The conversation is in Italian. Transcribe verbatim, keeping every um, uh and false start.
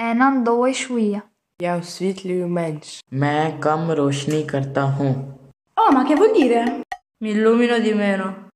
En due شوية. Jou sweetly mens. मैं कम रोशनी करता हूँ. Oh, ma che vuol dire? Mi illumino di meno.